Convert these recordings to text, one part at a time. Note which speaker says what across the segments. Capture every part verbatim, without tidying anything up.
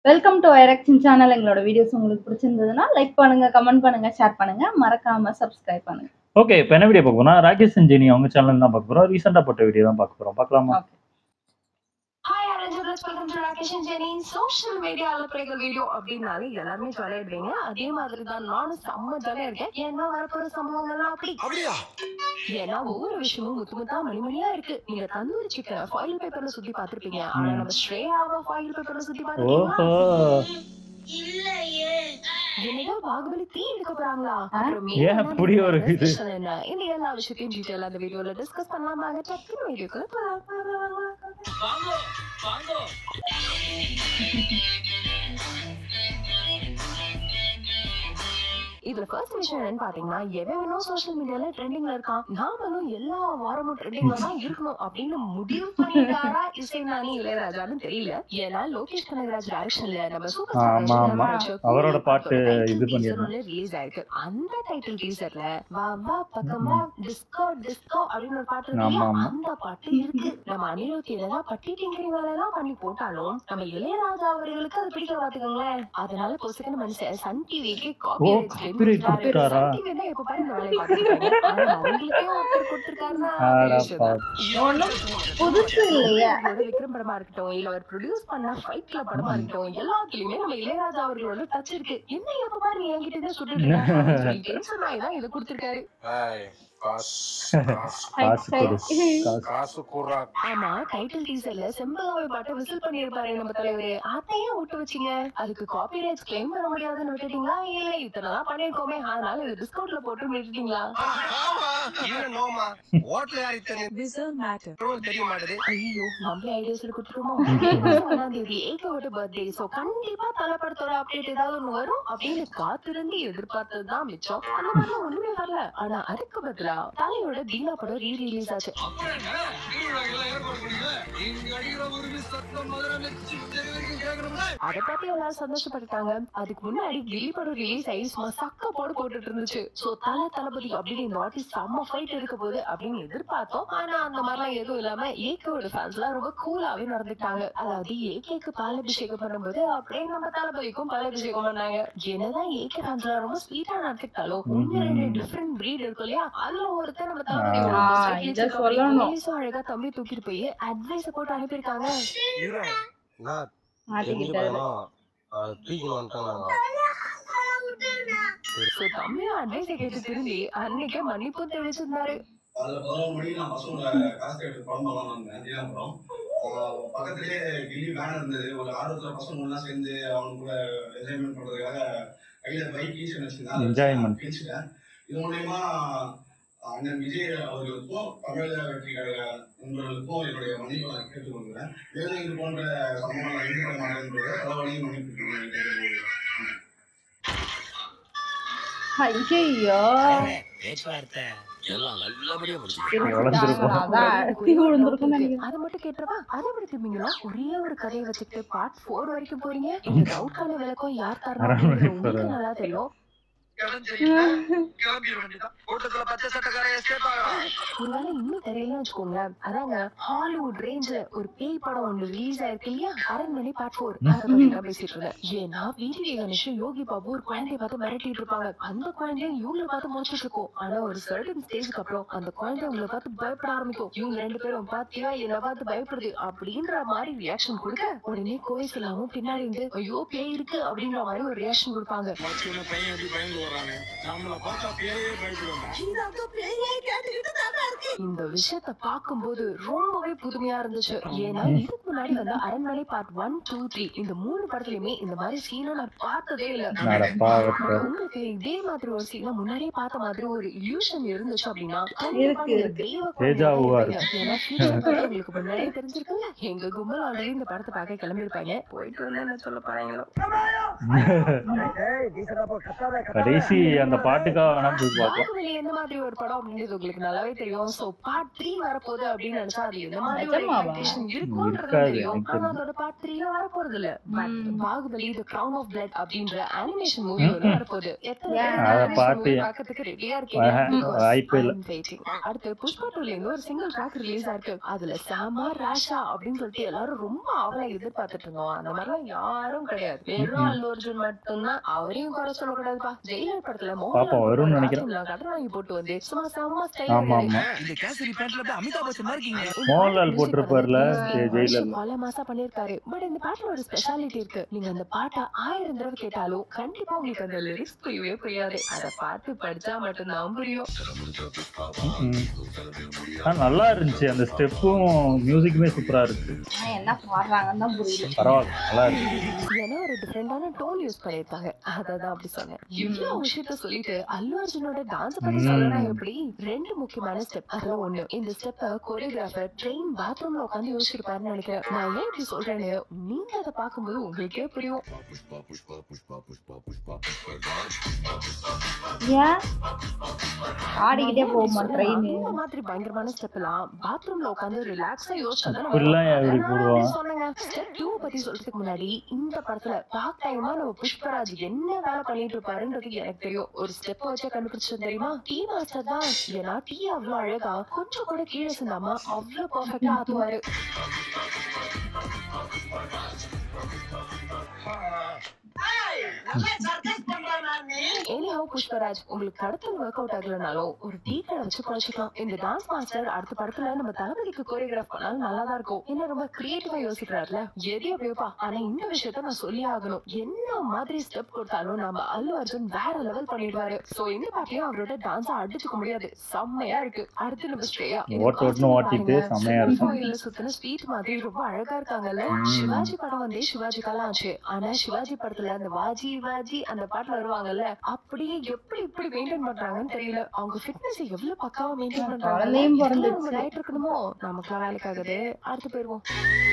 Speaker 1: Welcome to ஐரக்ஷன் channel. எங்களோட videos உங்களுக்கு பிடிச்சிருந்ததுன்னா லைக் பண்ணுங்க, கமெண்ட் பண்ணுங்க, ஷேர் பண்ணுங்க, மறக்காம சப்ஸ்கிரைப் பண்ணுங்க.
Speaker 2: ஓகே, இப்போ என்ன வீடியோ பார்க்க போறோம்? ராகேஷ் செஞ்சேனி அவங்க சேனல் தான் பார்க்க போறோம். ரீசெண்டா போட்ட வீடியோ தான் பார்க்க போறோம். பார்க்கலாமா?
Speaker 1: Okay.
Speaker 3: Hi, Arranjers, welcome to Rakesh and Jenny. Social media அலப்பறைகள் வீடியோ அப்படின்னாலே எல்லாருமே ஜாலியா இருப்பீங்க. அதே மாதிரி தான் நானும் செம்ம ஜாலியா இருக்கேன். ஏன்னா வரப்போற சம்பவங்கள்லாம் அப்படி அப்படியா? ஏன்னா ஒவ்வொரு விஷயமும் முத்து முத்தா மணி மணியா இருக்கு. நீங்க தந்தூரி சிக்கனை ஃபாயில் பேப்பர்ல சுத்தி பார்த்திருப்பீங்க. ஆனா நம்ம ஸ்ரேயாவை ஃபாயில் பேப்பர்ல சுத்தி பார்த்திருக்கீங்களா? இல்லையே. என்னையோ பாகுபலி த்ரீ எடுக்க போறாங்களா?
Speaker 2: ஏன் அப்படி ஒரு இது?
Speaker 3: என்ன இந்த எல்லா விஷயத்தையும் டீடைலா அந்த வீடியோல டிஸ்கஸ் பண்ணலாம். வாங்க டக்குனு வீடியோக்குள்ள போலாம். வாங்க வாங்க. இதுல ஃபர்ஸ்ட் விஷயம் என்னன்னு பாத்தீங்கன்னா, எவனும் சோஷியல் மீடியால ட்ரெண்டிங்ல இருக்கான், நாமளும் எல்லா வாரமும் ட்ரெண்டிங்ல தான் இருக்கணும் அப்படின்னு முடிவு பண்ணிட்டாரா இசைஞானி இளையராஜான்னு தெரியல. ஏன்னா லோகேஷ் கனகராஜ் டைரக்ஷன்ல நம்ம சூப்பர் ஸ்டார்
Speaker 2: அவரோட பாட்டு இது பண்ணிருக்காங்க,
Speaker 3: ரிலீஸ் ஆயிருக்கு. அந்த டைட்டில் டீசர்ல வா வா பக்கமா டிஸ்கோ டிஸ்கோ அப்படின்னு ஒரு பாட்டு இருக்கு. அந்த பாட்டு இருக்கு. நம்ம அனிருத் என்னதான் பட்டி டிங்கரிங் வேலை எல்லாம் பண்ணி போட்டாலும் நம்ம இளையராஜா அவர்களுக்கு அது பிடிக்க பாத்துக்கோங்களேன். அதனால பொசுக்குன்னு மனுஷன் சன் டிவிக்கு காப்பி
Speaker 2: கொடுத்தாரா?
Speaker 1: புதுசு இல்லையா?
Speaker 3: விக்ரம் படமா இருக்கட்டும், இல்ல அவர் ப்ரொடியூஸ் பண்ண ஃபைட் கிளப் படமா இருக்கட்டும், எல்லாத்துலயுமே நம்ம இளையராஜா அவர்களோட டச் இருக்கு. என்ன எப்ப பாரு என்கிட்ட தான் சொல்லிட்டு டென்ஷன் ஆகி தான் இதை கொடுத்திருக்காரு. ஆமா, டைட்டில் டீசர்ல செம்பகாவை பாட்டை விசில் பண்ணிருப்பாரு நம்ம தலைவரு. அதையும் விட்டு வச்சீங்க. அதுக்கு காப்பிரைட்ஸ் கிளைம் பண்ண முடியாதுன்னு விட்டுட்டீங்களா? இல்ல இத்தனைதான் பண்ணிருக்கோமே, அதனால இது டிஸ்கவுண்ட்ல போட்டு விட்டுட்டீங்களா? ஐயோ, நம்மளே ஐடியாஸ் கொடுத்துருமோ? ஒன்னாம் தேதி ஏகோட பர்த்டே, சோ கண்டிப்பா தலைப்படத்தோட அப்டேட் ஏதாவது ஒண்ணு வரும் அப்படின்னு காத்திருந்து எதிர்பார்த்ததுதான் மிச்சம். அந்த மாதிரி ஒண்ணுமே வரல. ஆனா அதுக்கு பதிலா தலையோட தீனா படம் ரீ ரிலீஸ் ஆச்சு. அதை பத்தி எல்லாரும் சந்தோஷப்பட்டாங்க. அதுக்கு முன்னாடி கில்லி படம் ரிலீஸ் ஆகி சக்க போடு போட்டுட்டு இருந்துச்சு. சோ தல தளபதி அப்படின்னு இந்த வாட்டி செம்ம ஃபைட் இருக்க போகுது அப்படின்னு எதிர்பார்த்தோம். ஆனா அந்த மாதிரிலாம் எதுவும் இல்லாம ஏகேவோட ஃபேன்ஸ் எல்லாம் ரொம்ப கூலாவே நடந்துட்டாங்க. அதாவது ஏகேக்கு பாலாபிஷேகம் பண்ணும்போது அப்படியே நம்ம தளபதிக்கும் பாலாபிஷேகம் பண்ணாங்க. என்னதான் ஏகே ஃபேன்ஸ் எல்லாம் ரொம்ப ஸ்வீட்டா நடந்துட்டாலும் ஒன்னு ரெண்டு டிஃபரெண்ட் பிரீட் இருக்கும் இல்லையா? அதுல ஒருத்தர் நம்ம தளபதி அழகா தம்பி தூக்கிட்டு போய் அட்வைஸ் போட்டு அனுப்பியிருக்காங்க. தம்பியும் அட்வைஸ் கேட்டு திரும்பி அன்னைக்கே மன்னிப்பும் தெரிவிச்சிருந்தாரு.
Speaker 4: பக்கத்திலே கில்லி வேன் இருந்தது. ஒரு ஆர்வத்துல பசங்க எல்லாம் சேர்ந்து அவங்க கூட என்ஜாய்மெண்ட் பண்றதுக்காக கையில பைக் ஈஸன் வச்சிருந்தேன். பேசிட்டேன். இது மூலயமா அண்ணன் விஜய் அவர்களுக்கும் தமிழக வெற்றி கழக நண்பர்களுக்கும் என்னுடைய மன்னிப்பை நான் கேட்டுக்கொள்கிறேன். மேலும் இது போன்ற சம்பவங்கள் ஈடுபட மாட்டேன் என்பதை அளவலையும் மன்னிப்பு கேட்டுக்கொள்கிறேன்.
Speaker 1: ஐயோ,
Speaker 3: அதை மட்டும் கேட்டவா அதை விட திரும்பிங்களா? ஒரே ஒரு கதையை வச்சுக்கிட்டு பார்ட் போர் வரைக்கும் போறீங்க. இந்த டவுட்கான விளக்கம் யார் தரணும் உங்களுக்கு நல்லா தெரியும். ஒருவேளை இன்னும் தெரியலன்னு வச்சுக்கோங்க. அதாங்க ஹாலிவுட் ரேஞ்ச்ல ஒரு பேய் படம் ஒண்ணு ரிலீஸ் ஆயிருக்கு இல்லையா? அரண்மனை பார்ட் போர் பேசிட்டு இருந்தேன். ஏன்னா வீடியோ கணேஷன் யோகி பாபு ஒரு குழந்தைய பார்த்து மிரட்டிட்டு இருப்பாங்க. அந்த குழந்தைய இவங்களை பார்த்து முடிச்சிட்டு இருக்கும். ஆனா ஒரு சர்டன் ஸ்டேஜ்க்கு அப்புறம் அந்த குழந்தை உங்களை பார்த்து பயப்பட ஆரம்பிக்கும். இவங்க ரெண்டு பேரும் பாத்தியா என்ன பார்த்து பயப்படுது அப்படின்ற மாதிரி ரியாக்ஷன் கொடுக்க உடனே கோயில் எல்லாமும் பின்னாடி இருந்து ஐயோ பேய் இருக்கு அப்படின்ற மாதிரி ஒரு ரியாக்ஷன் கொடுப்பாங்க. இந்த விஷயத்தை பார்க்கும்போது ரொம்பவே புதுமையா இருந்துச்சு. ஏன்னா இதுக்கு முன்னாடி வந்து அரண்மனை பார்ட் ஒன் டூ த்ரீ இந்த மூணு படத்துலயுமே இந்த மாதிரி சீனை நான் பார்த்ததே இல்ல. உங்களுக்கு இதே மாதிரி ஒரு சீனை முன்னாடியே பார்த்த மாதிரி ஒரு இல்யூஷன் இருந்துச்சு அப்படின்னா உங்களுக்கு முன்னாடியே தெரிஞ்சிருக்குல்ல. எங்க கும்பல் ஆல்ரெடி இந்த படத்தை பார்க்க கிளம்பி இருப்பாங்க. போயிட்டு வந்து என்ன சொல்ல போறாங்களோ.
Speaker 2: கடைசி அந்த பாட்டுக்காக வேணா போய் பார்க்கலாம்.
Speaker 3: பாகுபலி எந்த மாதிரி ஒரு படம் அப்படின்றது உங்களுக்கு நல்லாவே தெரியும். சோ பார்ட் த்ரீ வரப்போகுது அப்படின்னு நினைச்சா அது எந்த மாதிரி ஒரு எக்ஸ்பெக்டேஷன் இருக்கும்ன்றது தெரியும். ஆனா அதோட பார்ட் த்ரீல வரப்போறது இல்ல. But Baahubali the Crown of Blood அப்படின்ற அனிமேஷன் மூவி வந்து வரப்போகுது. எத்தனை பாட்டு பார்க்கிறதுக்கு ரெடியா இருக்கீங்க?
Speaker 2: வாய்ப்பே இல்ல.
Speaker 3: அடுத்து புஷ்பா டூல இருந்து ஒரு சிங்கிள் ட்ராக் ரிலீஸ் ஆயிருக்கு. அதுல சாமா ராஷா அப்படின்னு சொல்லிட்டு எல்லாரும் ரொம்ப அவளை எதிர்பார்த்துட்டு இருந்தோம். அந்த மாதிரிலாம் யாரும் கிடையாது. வெறும் அல்லு அர்ஜுன் மட்டும்தான். அவரையும் குறை சொல்லக்கூடாதுப்பா. ஜெயிலர் படத்துல மோகன்லால் வரும்னு நினைக்கிறேன். கடன் வாங்கி போட்டு வந்து சும்மா செம்ம ஸ்டைல்.
Speaker 2: ஆமா ஆமா
Speaker 5: இந்த கேசரி பேண்ட்ல போய் அமிதாப் பச்சன் மாதிரி இருக்கீங்க.
Speaker 2: மோகன்லால் போட்டிருப்பார்ல ஜெயிலர்.
Speaker 3: பல மாசா பண்ணிருக்காரு. பட் இந்த பாட்டுல ஒரு ஸ்பெஷாலிட்டி இருக்கு. நீங்க அந்த பாட்டை ஆயிரம் தடவை கேட்டாலும் கண்டிப்பா உங்களுக்கு அந்த லிரிக்ஸ் புரியவே புரியாது. அத பாட்டு படிச்சா மட்டும்தான் புரியும்.
Speaker 2: நல்லா இருந்துச்சு. அந்த ஸ்டெப்பும் மியூசிக்குமே சூப்பரா இருக்கு.
Speaker 1: என்ன பாடுறாங்கன்னு தான் புரியல.
Speaker 2: பரவாயில்ல, நல்லா இருக்கு.
Speaker 3: ஏன்னா ஒரு டிஃபரெண்டான டோன் யூஸ் பண்ணிருக்காங்க. அதான் அப்படி சொன்னேன். இவ்வளவு விஷயத்த சொல்லிட்டு அல்லு அர்ஜுனோட டான்ஸ் பத்தி சொல்லணும். எப்படி ரெண்டு முக்கியமான ஸ்டெப். அதுல ஒண்ணு இந்த ஸ்டெப்ப கோரியோகிராஃபர் ட்ரெயின் பாத்ரூம்ல உட்காந்து யோசிச்சிருப்பாருன்னு நினைக்கிறேன். நான் ஏன் இப்படி சொல்றேன்னு நீங்க அதை பார்க்கும்போது உங்களுக்கே புரியும்.
Speaker 1: ஏன் ஆடிக்கிட்டே போகுமா ட்ரெயின்?
Speaker 3: இந்த மாதிரி பயங்கரமான ஸ்டெப் எல்லாம் பாத்ரூம்ல உட்காந்து ரிலாக்ஸா யோசிச்சா சொன்னாங்க. ஸ்டெப் டூ பத்தி சொல்றதுக்கு முன்னாடி இந்த படத்துல பார்ட் டைமா நம்ம புஷ்பராஜ் என்ன வேலை பண்ணிட்டு இருப்பாருன்றது எனக்கு தெரியும். ஒரு ஸ்டெப் வச்சா கண்டுபிடிச்சது தெரியுமா? டீ மாஸ்டர் தான். ஏன்னா டீ அவ்வளவு அழகா கொஞ்சம் கூட கீழே சிந்தாம அவ்வளவு பர்ஃபெக்டா ஆத்துவாரு. Anyhow, புஷ்பராஜ் உங்களுக்கு கடத்தல் ஒர்க் அவுட் ஆகலனாலும் ஒரு டீ கடை வச்சு குறைச்சிக்கலாம். இந்த டான்ஸ் மாஸ்டர் அடுத்த படத்துல நம்ம தளபதிக்கு கோரியோகிராஃப் பண்ணாலும் நல்லா தான் இருக்கும். என்ன ரொம்ப கிரியேட்டிவா யோசிக்கிறாருல, எதையோ அப்படியோப்பா. ஆனா இந்த விஷயத்த நான் சொல்லி ஆகணும். என்ன மாதிரி ஸ்டெப் கொடுத்தாலும் நம்ம அல்லு அர்ஜுன் வேற லெவல் பண்ணிடுவாரு. சோ இந்த பாட்டியும் அவரோட டான்ஸா அடிச்சுக்க முடியாது. செம்மையா இருக்கு. அடுத்து நம்ம ஸ்ரேயா கோயில சுத்தின ஸ்வீட் மாதிரி ரொம்ப அழகா இருக்காங்கல்ல. சிவாஜி படம் வந்து சிவாஜி கலாம் ஆச்சு. ஆனா சிவாஜி படத்துல அந்த வாஜி வாஜி அந்த பாட்டுல வருவாங்கல்ல, அப்படியே எப்படி இப்படி மெயின்டைன் பண்றாங்கன்னு தெரியல. அவங்க ஃபிட்னஸ் எவ்வளவு பக்காவா மெயின்டைன் பண்றாங்க. லைட் இருக்கணுமோ நமக்குலாம் வேலைக்காகுது. அடுத்து போயிருவோம்.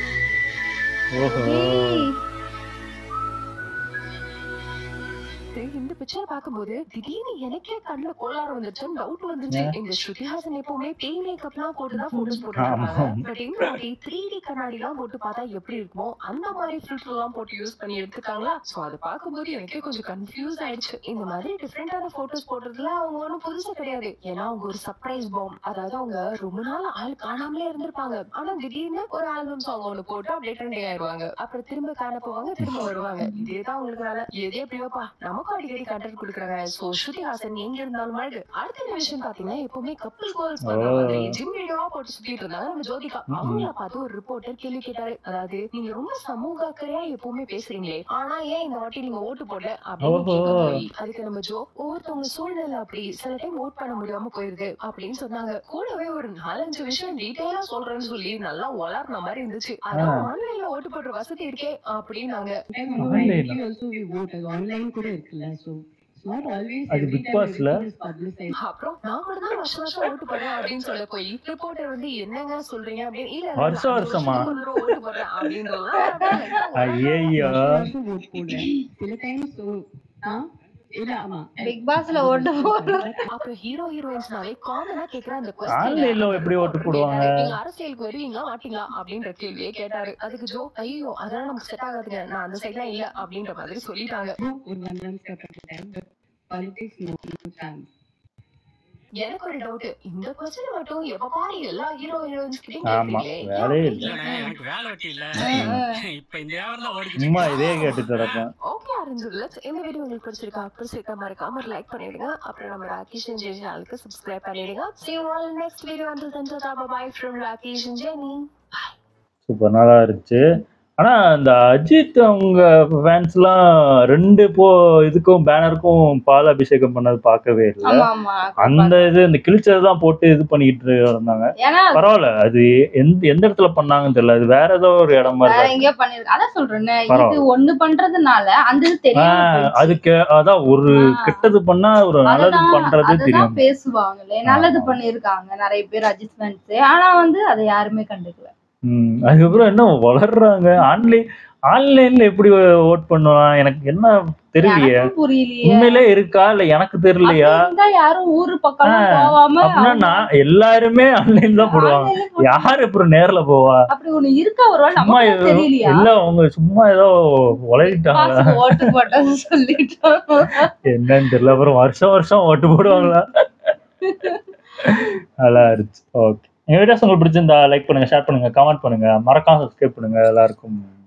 Speaker 3: இந்த பிக்சர் பாக்கும்போது திடீர்னு எனக்கே கண்ணுல கோளாறு வந்துருச்சுன்னு டவுட் வந்துச்சு. இந்த ஸ்ருதி ஹாசன் எப்பவுமே பேய் மேக்கப் எல்லாம் போட்டுதான் போட்டோஸ் போட்டுருக்காங்க. பட் இந்த வாட்டி த்ரீ டி கண்ணாடி எல்லாம் போட்டு பார்த்தா எப்படி இருக்குமோ அந்த மாதிரி ஃபில்டர் எல்லாம் போட்டு யூஸ் பண்ணி எடுத்துக்காங்களா. சோ அதை பார்க்கும்போது எனக்கே கொஞ்சம் கன்ஃபியூஸ் ஆயிடுச்சு. இந்த மாதிரி டிஃப்ரெண்டான போட்டோஸ் போடுறதுல அவங்க ஒன்னும் புதுசா கிடையாது. ஏன்னா அவங்க ஒரு சர்ப்ரைஸ் பாம். அதாவது அவங்க ரொம்ப நாள் ஆள் காணாமலே இருந்திருப்பாங்க. ஆனா திடீர்னு ஒரு ஆல்பம் சாங் ஒண்ணு போட்டு அப்படியே ட்ரெண்டிங் ஆயிடுவாங்க. அப்புறம் திரும்ப காண போவாங்க, திரும்ப வருவாங்க. இதேதான் உங்களுக்கு வேலை. எதே எப்படியோப்பா நமக்கு அடிக்கடி கண்டென்ட் கொடுக்குறாங்க. சோ ஸ்ருதி ஹாசன் எங்க இருந்தாலும் அழகு. அடுத்த விஷயம் பாத்தீங்கன்னா எப்பவுமே கப்பிள் கோல்ஸ் பண்ற மாதிரி ஜிம் வீடியோவா போட்டு சுத்திட்டு இருந்தாங்க நம்ம ஜோதிகா. அவங்கள பார்த்து ஒரு ரிப்போர்ட்டர் கேள்வி கேட்டாரு. அதாவது நீங்க ரொம்ப சமூக அக்கறையா எப்பவுமே பேசுறீங்களே, ஆனா ஏன் இந்த வாட்டி நீங்க ஓட்டு போடல அப்படின்னு. அதுக்கு நம்ம ஜோ ஒவ்வொருத்தவங்க சூழ்நிலை அப்படி சில டைம் ஓட் பண்ண முடியாம போயிருது அப்படின்னு சொன்னாங்க. கூடவே ஒரு நாலஞ்சு விஷயம் டீடைலா சொல்றேன்னு சொல்லி நல்லா வளர்ன மாதிரி இருந்துச்சு. அதான் ஆன்லைன்ல ஓட்டு போடுற வசதி இருக்கே அப்படின்னாங்க.
Speaker 2: அது பிக் பாஸ்ல
Speaker 3: அப்புறம் நான் மட்டும் தான் வருஷம் வருஷம் ஓட்டு போடுறேன் அப்படின்னு சொல்ல போய் ரிப்போர்ட்டர் வந்து என்னங்க சொல்றீங்க அப்படின்னு இல்ல
Speaker 2: வருஷம் வருஷமா
Speaker 3: ஓட்டு போடுறேன் அப்படின்றதுலாம்
Speaker 2: ஐயோ
Speaker 6: சில டைம்
Speaker 1: பிக் பாஸ்ல ஓட்டு போடுறேன்.
Speaker 3: அப்புறம் ஹீரோ ஹீரோயின்ஸ்னாலே காமனா கேக்குற அந்த
Speaker 2: ஆன்லைன்ல எப்படி ஓட்டு போடுவாங்க,
Speaker 3: நீங்க அரசியலுக்கு வருவீங்களா மாட்டீங்களா அப்படின்ற கேள்வியே கேட்டாரு. அதுக்கு ஜோ ஐயோ அதெல்லாம் நமக்கு செட் ஆகாதுங்க, நான் அந்த சைட்லாம் இல்ல அப்படின்ற மாதிரி சொல்லிட்டாங்க. எனக்கு ஒரு டவுட், இந்த क्वेश्चन மட்டும் எப்ப பாரு எல்லா ஹீரோ ஹீரோயின்ஸ் கிட்ட
Speaker 2: ஆமா வேலையே இல்ல,
Speaker 5: எனக்கு வேலை வெட்டி இல்ல, இப்போ இந்த வியாபாரம்ல ஓடிச்சு.
Speaker 2: சும்மா இதே கேட்டுட்டு இருப்பேன்.
Speaker 3: ஓகே அரேஞ்சுல இந்த வீடியோ உங்களுக்கு பிடிச்சிருக்கா பிடிச்சிருக்க மறக்காம ஒரு லைக் பண்ணிடுங்க. அப்புறம் நம்ம ராகேஷ் அண்ட் ஜெனி சேனலுக்கு சப்ஸ்கிரைப் பண்ணிடுங்க. see you all next video. until then bye bye from Rakesh and Jenny.
Speaker 2: Super நல்லா இருந்துச்சு. ஆனா இந்த அஜித் அவங்க ஃபேன்ஸ்லாம் ரெண்டு போ இதுக்கும் பேனருக்கும் பால் அபிஷேகம் பண்ணது பார்க்கவே இல்லை. அந்த இது இந்த கிழிச்சது தான் போட்டு இது பண்ணிக்கிட்டு இருந்தாங்க. பரவாயில்ல, அது எந்த எந்த இடத்துல பண்ணாங்கன்னு தெரியல, அது வேற ஏதோ ஒரு இடம் மாதிரி
Speaker 1: ஒண்ணு பண்றதுனால அந்த
Speaker 2: அதுக்கு அதான் ஒரு கெட்டது பண்ணா ஒரு நல்லது பண்றது தெரியும்
Speaker 1: பேசுவாங்களே. நல்லது பண்ணிருக்காங்க நிறைய பேர் அஜித் ஃபேன்ஸ், ஆனா வந்து அதை யாருமே கண்டுக்கல.
Speaker 2: ம் அதுக்கப்புறம் என்ன வளர்றாங்க ஆன்லைன் ஆன்லைன்ல எப்படி ஓட் பண்ணுவான் எனக்கு என்ன தெரியலையே
Speaker 1: எனக்கும் புரியலையே
Speaker 2: உண்மையிலே இருக்கா இல்ல எனக்கு தெரியலையா
Speaker 1: அப்படி இருந்தா யாரும் ஊரு பக்கம் போகாம
Speaker 2: அப்படின்னா நான் எல்லாருமே ஆன்லைன் தான் போடுவாங்க
Speaker 1: online ல போட்டு-
Speaker 2: யாரு அப்புறம் நேர்ல போவா
Speaker 1: அப்படி ஒண்ணு இருக்கா ஒரு வேளை
Speaker 2: சும்மா
Speaker 1: நமக்கு
Speaker 2: ஏதோ-
Speaker 1: தெரியலையா
Speaker 2: இல்ல அவங்க சும்மா ஏதோ உலகிட்டாங்க
Speaker 1: காசு ஓட்டு போட்டேன்னு சொல்லிட்டோம்
Speaker 2: என்னன்னு தெரியல அப்புறம் வருஷம் வருஷம் ஓட்டு போடுவாங்களா நல்லா இருந்துச்சு ஓகே எங்க வீடியோஸ் உங்களுக்கு பிடிச்சிருந்தா லைக் பண்ணுங்க ஷேர் பண்ணுங்க கமெண்ட் பண்ணுங்க மறக்காம சப்ஸ்கிரைப் பண்ணுங்க எல்லாருக்கும்